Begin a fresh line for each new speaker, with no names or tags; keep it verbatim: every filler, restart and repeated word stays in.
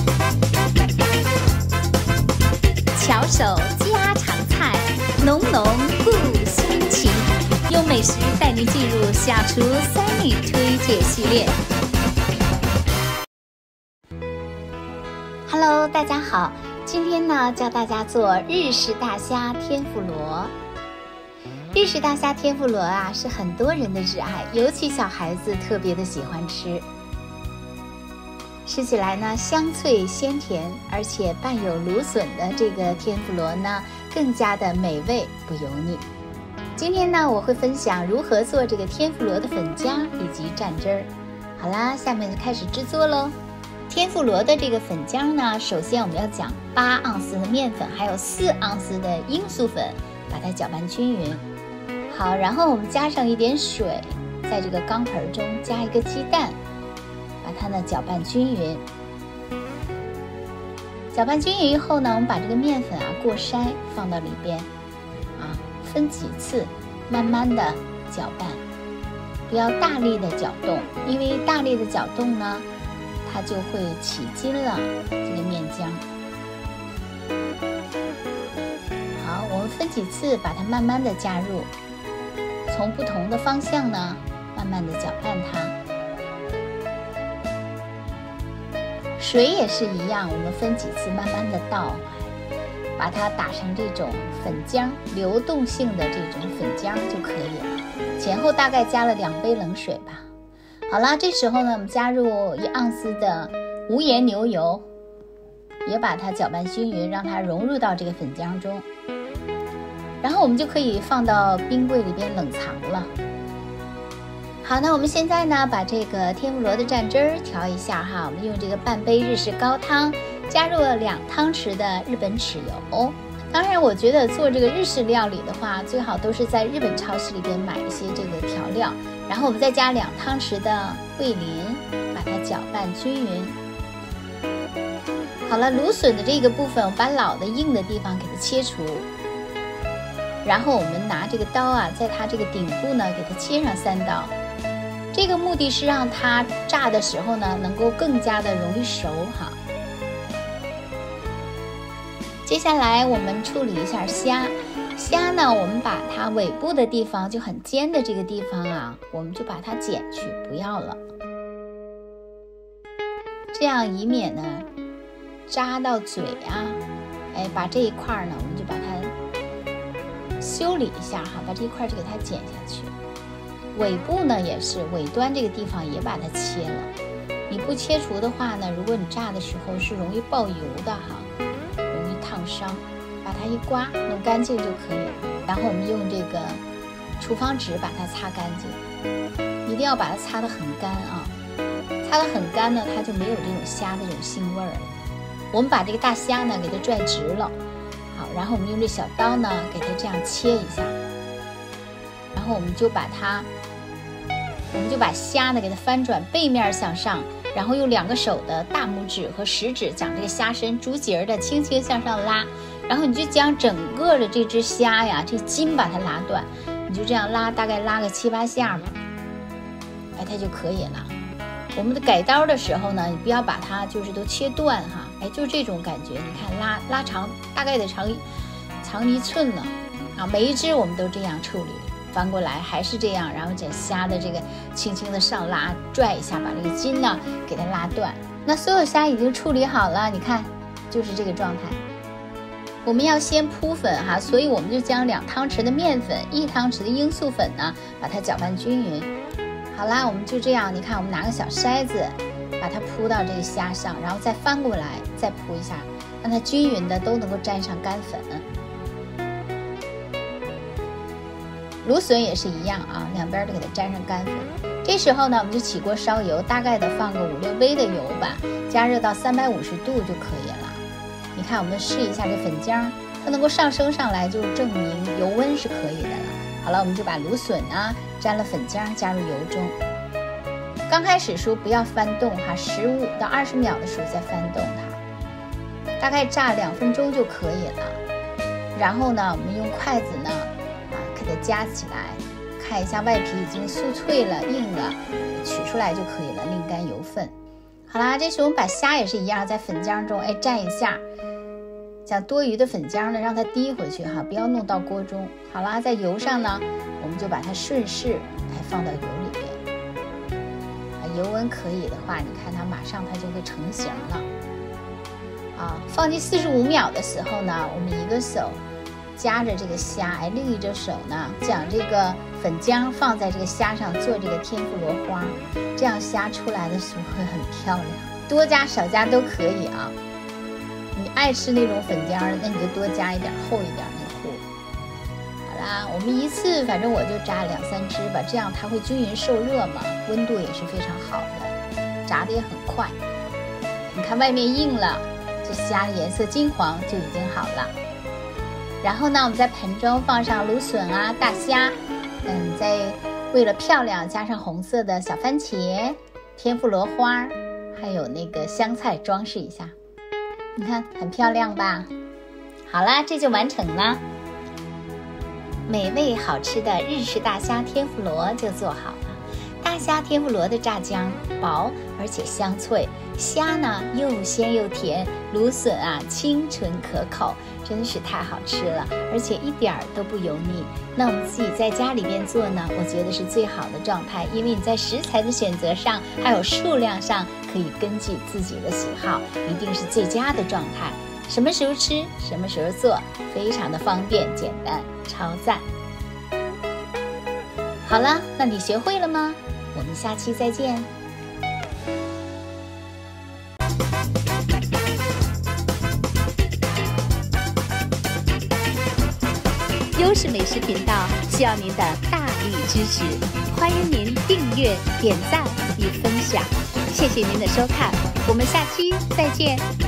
巧手家常菜，浓浓故乡情。用美食带您进入下厨 Sunny 推荐系列。Hello， 大家好，今天呢教大家做日式大虾天妇罗。日式大虾天妇罗啊，是很多人的挚爱，尤其小孩子特别的喜欢吃。吃起来呢香脆鲜甜，而且伴有芦笋的这个天妇罗呢，更加的美味不油腻。今天呢，我会分享如何做这个天妇罗的粉浆以及蘸汁儿。好啦，下面就开始制作喽。天妇罗的这个粉浆呢，首先我们要讲八盎司的面粉，还有四盎司的罂粟粉，把它搅拌均匀。好，然后我们加上一点水，在这个缸盆中加一个鸡蛋，把它呢搅拌均匀。搅拌均匀以后呢，我们把这个面粉啊过筛放到里边，啊，分几次慢慢的搅拌，不要大力的搅动，因为大力的搅动呢，它就会起筋了这个面浆。好，我们分几次把它慢慢的加入。从不同的方向呢，慢慢的搅拌它。水也是一样，我们分几次慢慢的倒，把它打成这种粉浆，流动性的这种粉浆就可以了。前后大概加了两杯冷水吧。好了，这时候呢，我们加入一盎司的无盐牛油，也把它搅拌均匀，让它融入到这个粉浆中。然后我们就可以放到冰柜里边冷藏了。好，那我们现在呢，把这个天妇罗的蘸汁儿调一下哈。我们用这个半杯日式高汤，加入了两汤匙的日本豉油。当然，我觉得做这个日式料理的话，最好都是在日本超市里边买一些这个调料。然后我们再加两汤匙的味淋，把它搅拌均匀。好了，芦笋的这个部分，我们把老的硬的地方给它切除。然后我们拿这个刀啊，在它这个顶部呢，给它切上三刀。这个目的是让它炸的时候呢，能够更加的容易熟哈。接下来我们处理一下虾。虾呢，我们把它尾部的地方就很尖的这个地方啊，我们就把它剪去，不要了。这样以免呢扎到嘴啊。哎，把这一块呢，我们就把它修理一下哈，把这一块就给它剪下去。尾部呢也是，尾端这个地方也把它切了。你不切除的话呢，如果你炸的时候是容易爆油的哈，容易烫伤。把它一刮，弄干净就可以了。然后我们用这个厨房纸把它擦干净，一定要把它擦得很干啊。擦得很干呢，它就没有这种虾的这种腥味儿了。我们把这个大虾呢给它拽直了。好，然后我们用这小刀呢，给它这样切一下，然后我们就把它，我们就把虾呢给它翻转，背面向上，然后用两个手的大拇指和食指将这个虾身逐节的轻轻向上拉，然后你就将整个的这只虾呀，这筋把它拉断，你就这样拉，大概拉个七八下吧，哎，它就可以了。我们的改刀的时候呢，你不要把它就是都切断哈，哎，就是这种感觉。你看拉拉长，大概得长长一寸了啊。每一只我们都这样处理，翻过来还是这样，然后将虾的这个轻轻的上拉，拽一下，把这个筋呢给它拉断。那所有虾已经处理好了，你看就是这个状态。我们要先铺粉哈，所以我们就将两汤匙的面粉，一汤匙的罂粟粉呢，把它搅拌均匀。好啦，我们就这样，你看我们拿个小筛子，把它铺到这个虾上，然后再翻过来，再铺一下，让它均匀的都能够沾上干粉。芦笋也是一样啊，两边都给它沾上干粉。这时候呢，我们就起锅烧油，大概的放个五六杯的油吧，加热到三百五十度就可以了。你看，我们试一下这粉浆，它能够上升上来，就证明油温是可以的了。好了，我们就把芦笋呢沾了粉浆加入油中。刚开始时候不要翻动哈，十五到二十秒的时候再翻动它，大概炸两分钟就可以了。然后呢，我们用筷子呢啊给它夹起来，看一下外皮已经酥脆了、硬了，取出来就可以了，沥干油分。 好啦，这时我们把虾也是一样，在粉浆中哎蘸一下，将多余的粉浆呢让它滴回去哈，不要弄到锅中。好啦，在油上呢，我们就把它顺势哎放到油里边。啊，油温可以的话，你看它马上它就会成型了。啊，放进四十五秒的时候呢，我们一个手夹着这个虾，哎，另一只手呢将这个粉浆放在这个虾上做这个天妇罗花，这样虾出来的时候会很漂亮。多加少加都可以啊，你爱吃那种粉浆的，那你就多加一点，厚一点那糊。好啦，我们一次反正我就炸两三只吧，这样它会均匀受热嘛，温度也是非常好的，炸得也很快。你看外面硬了，这虾的颜色金黄就已经好了。然后呢，我们在盆中放上芦笋啊、大虾，嗯，再为了漂亮加上红色的小番茄、天妇罗花，还有那个香菜装饰一下。你看很漂亮吧？好啦，这就完成了，美味好吃的日式大虾天妇罗就做好了。大虾天妇罗的炸浆薄而且香脆，虾呢又鲜又甜，芦笋啊清纯可口，真是太好吃了，而且一点儿都不油腻。那我们自己在家里边做呢，我觉得是最好的状态，因为你在食材的选择上还有数量上可以根据自己的喜好，一定是最佳的状态。什么时候吃什么时候做，非常的方便简单，超赞。好了，那你学会了吗？我们下期再见。优势美食频道需要您的大力支持，欢迎您订阅、点赞与分享，谢谢您的收看，我们下期再见。